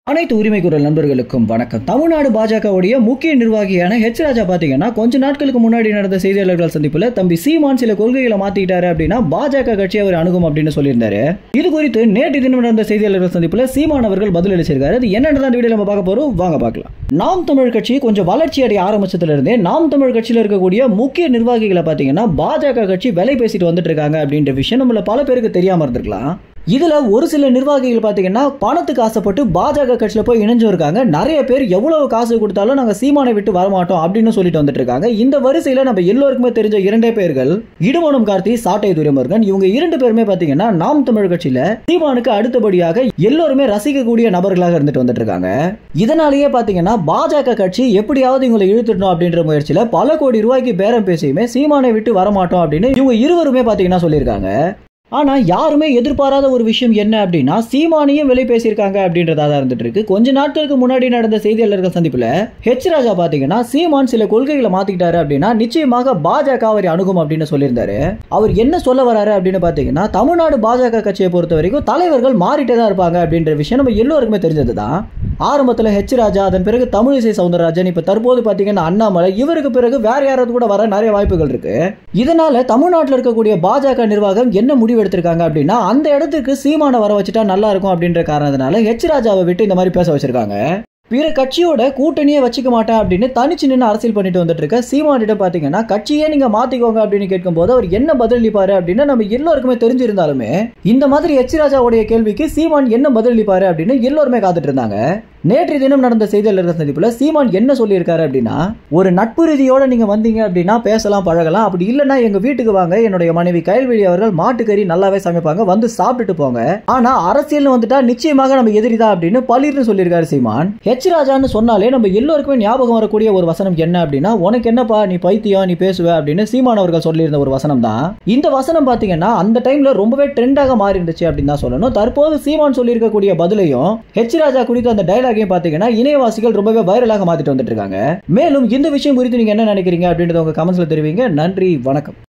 அனைத்து உரிமை குரல் நண்பர்களுக்கும் வணக்கம். தமிழ்நாடு பாஜகவுடைய முக்கிய நிர்வாகியான ஹெச் ராஜா பாத்தீங்கன்னா கொஞ்ச நாட்களுக்கு முன்னாடி நடந்த செய்தியாளர்கள் சந்திப்புல தம்பி சீமான் சில கொள்கைகளை மாத்திட்டாரு அப்படின்னா பாஜக கட்சி அவர் அணுகும் அப்படின்னு சொல்லியிருந்தாரு. இது குறித்து நேற்று தினம் நடந்த செய்தியாளர்கள் சந்திப்புல சீமான் அவர்கள் பதில் அளிச்சிருக்காரு. அது என்னன்னு வீடியோ நம்ம பார்க்க போறோம், வாங்க பார்க்கலாம். நாம் தமிழ் கட்சி கொஞ்சம் வளர்ச்சி அடைய ஆரம்பிச்சதுல இருந்தே நாம் தமிழ் கட்சியில இருக்கக்கூடிய முக்கிய நிர்வாகிகளை பாத்தீங்கன்னா பாஜக கட்சி விலை பேசிட்டு வந்துட்டு இருக்காங்க அப்படின்ற விஷயம் நம்மள பல பேருக்கு தெரியாம இருந்திருக்கலாம். இதுல ஒரு சில நிர்வாகிகள் பாத்தீங்கன்னா பணத்துக்கு ஆசைப்பட்டு பாஜக கட்சியில போய் இணைஞ்சு இருக்காங்க. நிறைய பேர் எவ்வளவு காசு கொடுத்தாலும் நாங்க சீமானை விட்டு வரமாட்டோம் அப்படின்னு சொல்லிட்டு வந்துட்டு இருக்காங்க. இந்த வரிசையில நம்ம எல்லோருக்குமே தெரிஞ்ச இரண்டே பேர்கள் இடுமோனம் கார்த்தி, சாட்டை துரைமுருகன். இவங்க இரண்டு பேருமே பாத்தீங்கன்னா நாம் தமிழ் கட்சியில சீமானுக்கு அடுத்தபடியாக எல்லோருமே ரசிக்கக்கூடிய நபர்களாக இருந்துட்டு வந்துட்டு இருக்காங்க. இதனாலேயே பாத்தீங்கன்னா பாஜக கட்சி எப்படியாவது இவங்களை இழுத்துடணும் அப்படின்ற முயற்சியில பல கோடி ரூபாய்க்கு பேரம் பேசியுமே சீமானை விட்டு வரமாட்டோம் அப்படின்னு இவங்க இருவருமே பாத்தீங்கன்னா சொல்லியிருக்காங்க. ஆனா யாருமே எதிர்பாராத ஒரு விஷயம் என்ன அப்படின்னா சீமானையும் விலை பேசியிருக்காங்க அப்படின்றதா தான் இருந்துட்டு இருக்கு. கொஞ்ச நாட்களுக்கு முன்னாடி நடந்த செய்தியாளர்கள் சந்திப்புல ஹெச் ராஜா பாத்தீங்கன்னா சீமான் சில கொள்கைகளை மாத்திக்கிட்டாரு அப்படின்னா நிச்சயமாக பாஜக அவரை அணுகும் அப்படின்னு சொல்லியிருந்தாரு. அவர் என்ன சொல்ல வராரு அப்படின்னு பாத்தீங்கன்னா தமிழ்நாடு பாஜக கட்சியை பொறுத்த வரைக்கும் தலைவர்கள் மாறிட்டே தான் இருப்பாங்க அப்படின்ற விஷயம் நம்ம எல்லோருக்குமே தெரிஞ்சதுதான். ஆரம்பத்தில் ஹெச் ராஜா, அதன் பிறகு தமிழிசை சவுந்தரராஜன், இப்ப தற்போது பாத்தீங்கன்னா அண்ணாமலை, இவருக்கு பிறகு வேற யாராவது கூட வர நிறைய வாய்ப்புகள் இருக்கு. இதனால தமிழ்நாட்டில் இருக்கக்கூடிய பாஜக நிர்வாகம் என்ன முடிவு எடுத்திருக்காங்க அப்படின்னா அந்த இடத்துக்கு சீமான வர வச்சுட்டா நல்லா இருக்கும் அப்படின்ற காரணத்தினால ஹெச் ராஜாவை விட்டு இந்த மாதிரி பேச வச்சிருக்காங்க. பிற கட்சியோட கூட்டணியே வச்சுக்க மாட்டேன் அப்படின்னு தனிச்சு நின்று அரசியல் பண்ணிட்டு வந்துட்டு இருக்க சீமானிடம் பாத்தீங்கன்னா கட்சியே நீங்க மாத்திக்கோங்க அப்படின்னு கேட்கும் போது அவர் என்ன பதிலளிப்பாரு அப்படின்னு நம்ம எல்லோருக்குமே தெரிஞ்சிருந்தாலுமே இந்த மாதிரி ஹெச் ராஜாவுடைய கேள்விக்கு சீமான் என்ன பதிலளிப்பாரு அப்படின்னு எல்லோருமே காத்துட்டு இருந்தாங்க. நேற்று தினம் நடந்த செய்தியாளர்கள் சந்திப்புல சீமான் என்ன சொல்லியிருக்காரு அப்படின்னா, ஒரு நட்பு ரீதியோட நீங்க வந்தீங்க அப்படின்னா பேசலாம், பழகலாம். அப்படி இல்லைன்னா எங்க வீட்டுக்கு வாங்க, என்னுடைய மனைவி கயல்விழி அவர்கள் மாட்டுக்கறி நல்லாவே சமைப்பாங்க, வந்து சாப்பிட்டுட்டு போங்க. ஆனா அரசியல் வந்துட்டா நிச்சயமாக நம்ம எதிரிதான் அப்படின்னு பளிர்னு சொல்லியிருக்காரு சீமான். ஹெச் ராஜான்னு சொன்னாலே நம்ம எல்லோருக்குமே ஞாபகம் வரக்கூடிய ஒரு வசனம் என்ன அப்படின்னா, உனக்கு என்னப்பா நீ பைத்தியம், நீ பேசுவ அப்படின்னு சீமான் அவர்கள் சொல்லியிருந்த ஒரு வசனம் தான். இந்த வசனம் பாத்தீங்கன்னா அந்த டைம்ல ரொம்பவே ட்ரெண்டாக மாறி இருந்துச்சு அப்படின்னு தான் சொல்லணும். தற்போது சீமான் சொல்லியிருக்கக்கூடிய பதிலையும் ஹெச் ராஜா குறித்து அந்த டைலாக் பாத்தீங்கன்னா இணையவாசிகள் ரொம்பவே வைரலாக மாத்திட்டு வந்துட்டு இருக்காங்க. மேலும் இந்த விஷயம் குறித்து நீங்க என்ன நினைக்கிறீங்க அப்படின்றத உங்க கமெண்ட்ஸ்ல தெரிவிங்க. நன்றி, வணக்கம்.